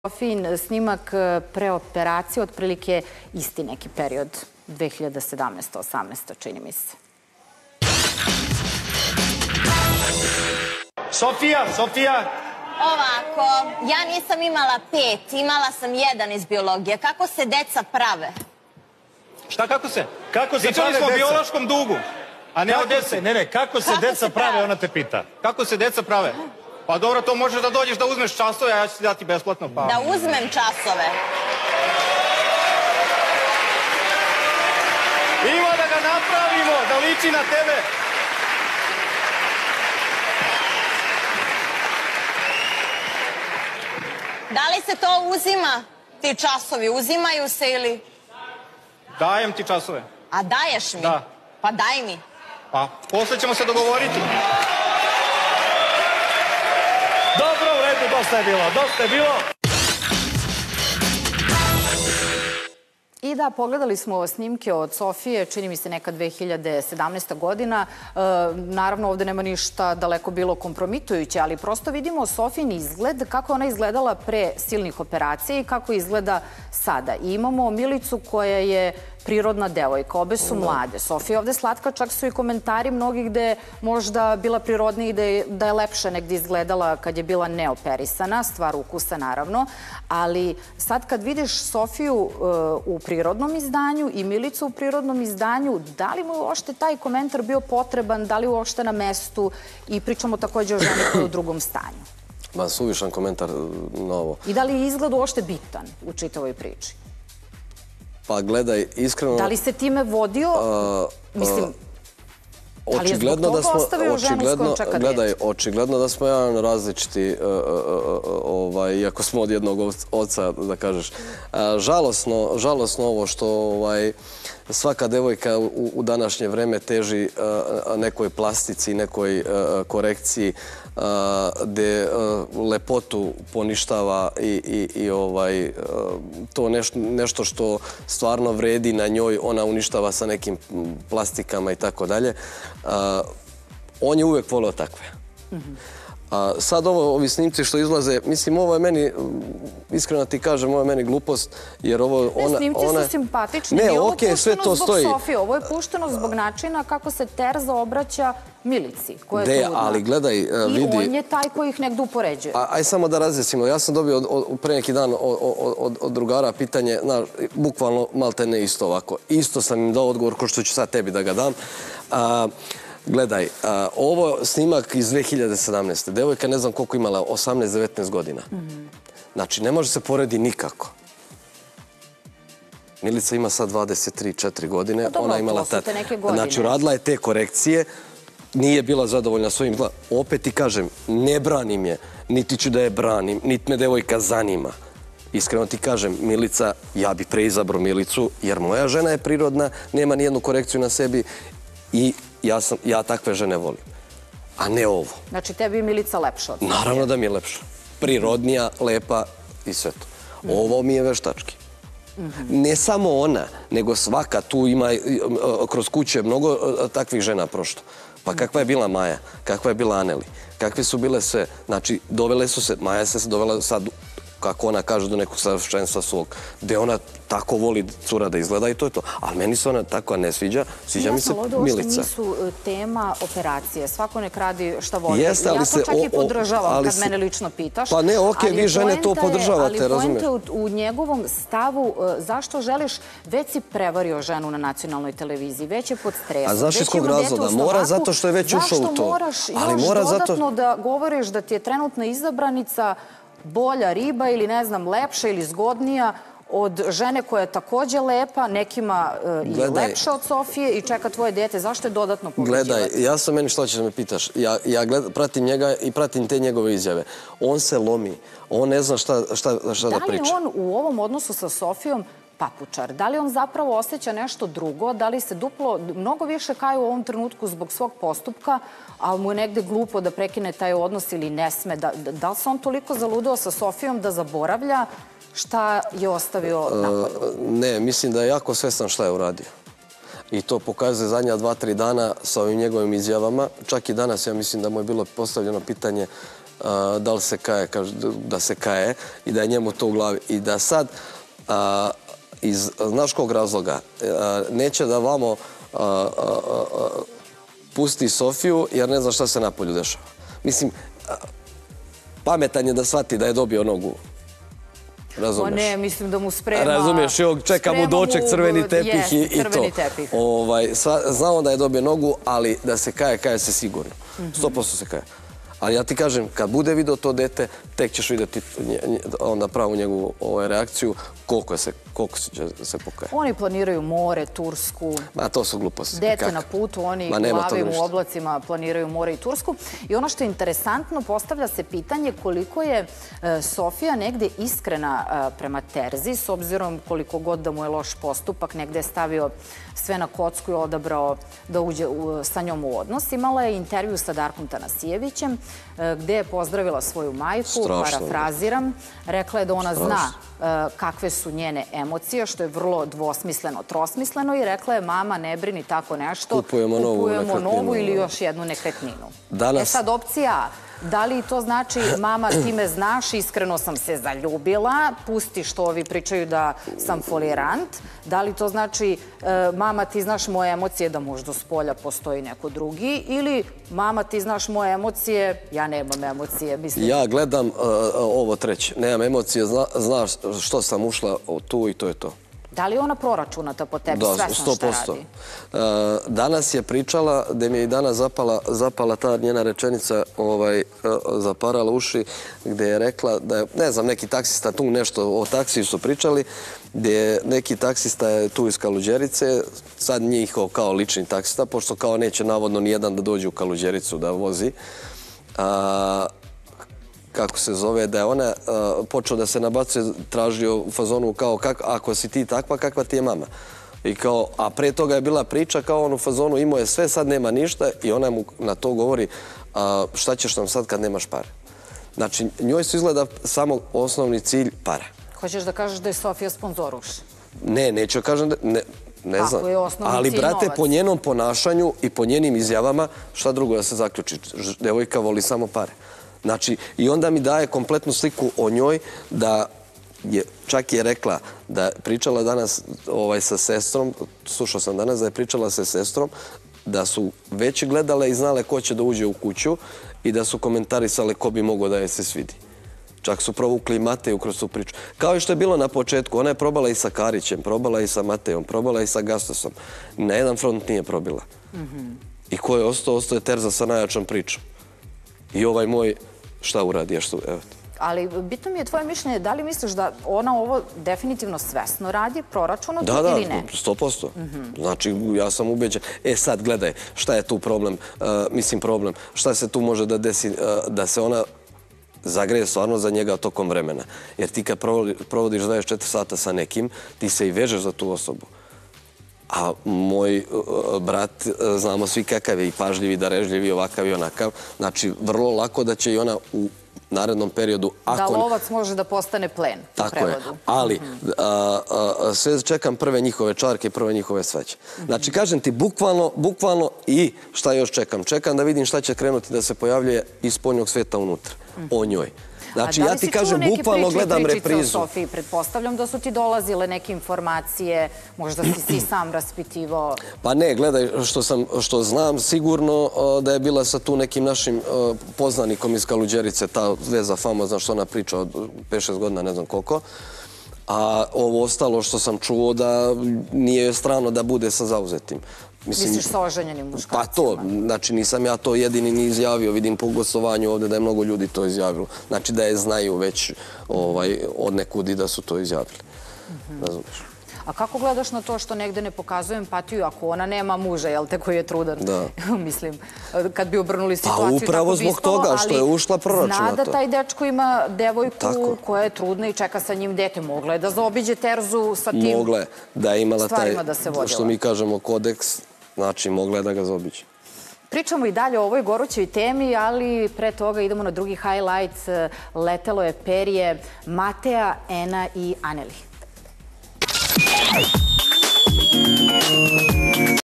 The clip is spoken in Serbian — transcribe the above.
Sofijin snimak preoperacije, otprilike isti neki period, 2017-18, čini mi se. Sofija! Ovako, ja nisam imala 5, imala sam 1 iz biologije. Kako se deca prave? Šta, kako se? Kako se Pričali prave smo o deca? biološkom dugu, a ne o deci. Kako se deca prave, ona te pita. Kako se deca prave? Pa dobro, to možeš da dođeš da uzmeš časove, a ja ću ti dati besplatno. Pa. Da uzmem časove. Ima da ga napravimo, da liči na tebe. Da li se to uzima? Ti časovi uzimaju se ili... Dajem ti časove. A daješ mi? Da. Pa daj mi. Pa, posle ćemo se dogovoriti. Dobro, u redu, dosta je bilo. I da, pogledali smo snimke od Sofije, čini mi se neka 2017. godina. Naravno, ovde nema ništa daleko bilo kompromitujuće, ali prosto vidimo Sofijin izgled, kako ona izgledala pre silnih operacija i kako izgleda sada. I imamo Milicu koja je prirodna devojka, obe su mlade. Sofija je ovde slatka, čak su i komentari mnogih gde je možda bila prirodnija i da je lepše negdje izgledala kad je bila neoperisana, stvar ukusa naravno, ali sad kad vidiš Sofiju u prirodnom izdanju i Milicu u prirodnom izdanju, da li mu je uopšte taj komentar bio potreban, da li uopšte na mestu i pričamo takođe o ženi koja je u drugom stanju? Ma, suvišan komentar na ovo. I da li je izgled uopšte bitan u čitavoj priči? Pa gledaj, iskreno... Da li se time vodio? Mislim, da li je zbog toga ostavio ženu s kojom čeka dete? Gledaj, očigledno da smo jedan različiti, iako smo od jednog oca, da kažeš. Žalosno ovo što svaka devojka u današnje vreme teži nekoj plastici, nekoj korekciji, gde lepotu poništava i to nešto što stvarno vredi na njoj, ona uništava sa nekim plastikama i tako dalje. On je uvek voleo takve. Sad ovi snimci što izlaze, mislim, ovo je meni, iskreno ti kažem, ovo je meni glupost, jer ovo... Ne, snimci su simpatični. Ne, okej, sve to stoji. Ovo je pušteno zbog načina kako se Terza obraća Milici, koja je trudna. Ali gledaj, vidi... I on je taj koji ih negdje upoređuje. Aj samo da razjasnimo. Ja sam dobio pre neki dan od drugara pitanje, bukvalno malte ne isto ovako. Isto sam im dao odgovor ko što ću sad tebi da ga dam. Gledaj, ovo snimak iz 2017. Devojka ne znam koliko imala, 18-19 godina. Znači, ne može se poredi nikako. Milica ima sad 23-4 godine. Ona imala te neke godine. Znači, uradila je te korekcije, nije bila zadovoljna svojim gledom. Opet ti kažem, ne branim je, niti ću da je branim, niti me devojka zanima. Iskreno ti kažem, Milica, ja bi preizabrao Milicu, jer moja žena je prirodna, nema nijednu korekciju na sebi i ja takve žene volim, a ne ovo. Znači, tebi je Milica lepša od Sofije? Naravno da mi je lepša. Prirodnija, lepa i sve to. Ovo mi je veštački. Ne samo ona, nego svaka. Tu ima kroz kuće mnogo takvih žena prošlo. Pa kakva je bila Maja, kakva je bila Aneli, kakve su bile sve. Znači, dovele su se, Maja se dovela sad, kako ona kaže, do nekog savršenstva svog, gde ona tako voli cura da izgleda i to je to. Ali meni se ona tako ne sviđa, sviđa mi se Milica. Jasno, ovdje nisu tema operacije. Svako nek radi šta voli. Ja to čak i podržavam kad mene lično pitaš. Pa ne, okej, vi žene to podržavate, razumiješ. Ali poenta u njegovom stavu, zašto želiš, već si prevario ženu na nacionalnoj televiziji, već je pod stresom. A znaš iz kog razloga? Mora zato što je već ušao u to. Zašto moraš još dodatno da govoriš da ti je trenutna izabranica bolja riba ili ne znam, lepša ili zgodnija od žene koja je takođe lepa, nekima i lepša od Sofije i čeka tvoje dete. Zašto je dodatno poveđivati? Gledaj, ja sam meni što ćeš da me pitaš. Ja pratim njega i pratim te njegove izjave. On se lomi. On ne zna šta da priča. Da li on u ovom odnosu sa Sofijom papučar? Da li on zapravo osjeća nešto drugo? Da li se duplo, mnogo više kaje u ovom trenutku zbog svog postupka, ali mu je negde glupo da prekine taj odnos ili ne sme? Da li se on toliko zaludeo sa Sofijom da zaboravlja šta je ostavio napolju? Ne, mislim da je jako svestan šta je uradio. I to pokazuje zadnja 2-3 dana sa ovim njegovim izjavama. Čak i danas ja mislim da mu je bilo postavljeno pitanje da li se kaje, kaže da se kaje i da je njemu to u glavi. I da sad, iz znaš kog razloga, neće da vamo pusti Sofiju jer ne zna šta se napolju dešava. Mislim, pametan je da shvati da je dobio nogu. Razumeš? Ne, mislim da mu sprema... Razumiješ, i čeka mu doček, crveni tepih i to. Tepih. Znao da je dobio nogu, ali da se kaje se sigurno. 100% se kaje. Ali ja ti kažem, kad bude video to dete, tek ćeš vidjeti onda pravu njegovu reakciju, koliko će se pokaje. Oni planiraju more, Tursku. Ma, to su gluposti. Dete na putu, oni glavim u oblacima planiraju more i Tursku. I ono što je interesantno, postavlja se pitanje koliko je Sofija negde iskrena prema Terzi, s obzirom koliko god da mu je loš postupak, negde je stavio sve na kocku i odabrao da uđe sa njom u odnos. Imala je intervju sa Darkom Tanasijevićem, gde je pozdravila svoju majku, parafraziram. Rekla je da ona zna kakve su njene emocije, što je vrlo dvosmisleno, trosmisleno, i rekla je: mama, ne brini tako nešto, kupujemo novu ili još jednu nekretninu. E sad, opcija A. Da li to znači: mama, ti me znaš, iskreno sam se zaljubila, pusti što ovi pričaju da sam folirant? Da li to znači: mama, ti znaš moje emocije, da možda s polja postoji neko drugi? Ili: mama, ti znaš moje emocije, ja nemam emocije? Ja gledam ovo treće. Nemam emocije, znaš što sam ušla tu i to je to. Da li je ona proračunata po tebi, svesno šta radi? Danas je pričala, da mi je i danas zapala ta njena rečenica, zaparala uši, gde je rekla da je, ne znam, neki taksista tu nešto o taksiju su pričali, gde je neki taksista je tu iz Kaluđerice, sad njihov kao lični taksista, pošto kao neće navodno nijedan da dođe u Kaluđericu da vozi, kako se zove, da je ona počeo da se nabacuje, tražio u fazonu kao: ako si ti takva, kakva ti je mama? A pre toga je bila priča kao on u fazonu: imao je sve, sad nema ništa, i ona mu na to govori: šta ćeš nam sad kad nemaš pare? Znači, njoj su izgleda samo osnovni cilj para. Hoćeš da kažeš da je Sofija sponzoruš? Ne, neću da kažem da... Ne znam, ali brate, po njenom ponašanju i po njenim izjavama, šta drugo da se zaključi? Devojka voli samo pare. Znači, i onda mi daje kompletnu sliku o njoj, da je, čak je rekla da je pričala danas sa sestrom, slušao sam danas da je pričala sa sestrom, da su već gledale i znale ko će da uđe u kuću i da su komentarisale ko bi mogao da je se svidi. Čak su provukli i Mateju kroz tu priču. Kao i što je bilo na početku, ona je probala i sa Karićem, probala i sa Matejom, probala i sa Gastosom. Na jedan front nije probila. I ko je ostao? Ostao je Terza sa najjačom pričom. I ovaj moj, šta uradi, evo. Ali bitno mi je tvoje mišljenje, da li misliš da ona ovo definitivno svesno radi, proračunato ili ne? Da, 100%. Znači, ja sam ubeđen. Sad, gledaj, šta je tu problem, problem, šta se tu može da desi, da se ona zagreje stvarno za njega tokom vremena. Jer ti kad provodiš 24 sata sa nekim, ti se i vežeš za tu osobu. A moj brat, znamo svi kakav je, i pažljiv, i darežljiv, i ovakav i onakav. Znači, vrlo lako da će i ona u narednom periodu... Da lovac može da postane plen. Tako je, ali sve čekam prve njihove čarke i prve njihove sveće. Znači, kažem ti, bukvalno, i šta još čekam? Čekam da vidim šta će krenuti da se pojavljuje iz spoljnog sveta unutra, o njoj. Znači, ja ti kažem, bukvalno gledam reprizu. Da li si čuo neke pričice o Sofiji? Pretpostavljam da su ti dolazile neke informacije, možda si si sam raspitivao. Pa ne, gledaj, što znam sigurno da je bila sa tu nekim našim poznanikom iz Kaluđerice, ta veza famozna što ona priča od 5-6 godina, ne znam koliko. A ovo ostalo što sam čuo da nije strano da bude sa zauzetim. Misliš sa oženjenim muškarcima? Pa to, znači nisam ja to jedini ni izjavio, vidim po gostovanju ovde da je mnogo ljudi to izjavilo. Znači da je znaju već od nekud i da su to izjavili. Razumiješ? A kako gledaš na to što negde ne pokazuje empatiju ako ona nema muža, jel te, koji je trudan? Da. Mislim, kad bi obrnuli situaciju, tako bi ispalo, upravo zbog toga što je ušla proračunato. Zna da taj dečko ima devojku koja je trudna i čeka sa njim dete. Mogla je da zaobiđe Terzu sa tim stvarima da se vodila. Mogla je da je imala taj, što mi kažemo, kodeks, znači mogla je da ga zaobiđe. Pričamo i dalje o ovoj gorućoj temi, ali pre toga idemo na drugi highlight. Letelo je perje Mateja, Ena i Aneli.